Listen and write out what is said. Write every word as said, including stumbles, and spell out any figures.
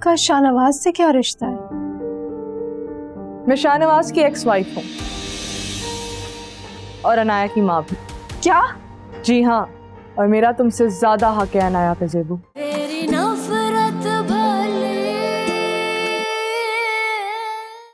आपका शाहनवाज से क्या रिश्ता है? मैं शाहनवाज की एक्स वाइफ हूँ और अनाया की माँ भी। क्या? जी हाँ, और मेरा तुमसे ज्यादा हक है अनाया पे ज़ेबू।